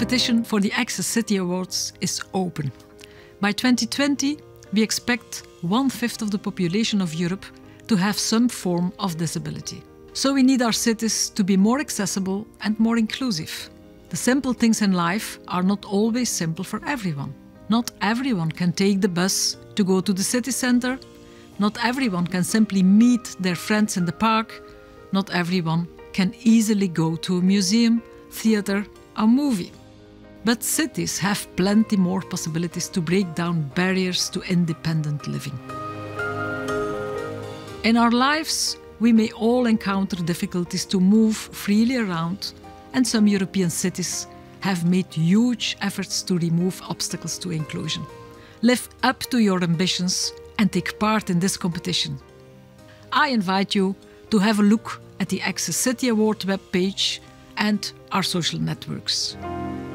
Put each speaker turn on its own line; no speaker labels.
competition for the Access City Awards is open. By 2020, we expect 1/5 of the population of Europe to have some form of disability. So we need our cities to be more accessible and more inclusive. The simple things in life are not always simple for everyone. Not everyone can take the bus to go to the city centre. Not everyone can simply meet their friends in the park. Not everyone can easily go to a museum, theatre, or movie. But cities have plenty more possibilities to break down barriers to independent living. In our lives, we may all encounter difficulties to move freely around, and some European cities have made huge efforts to remove obstacles to inclusion. Live up to your ambitions and take part in this competition. I invite you to have a look at the Access City Award webpage and our social networks.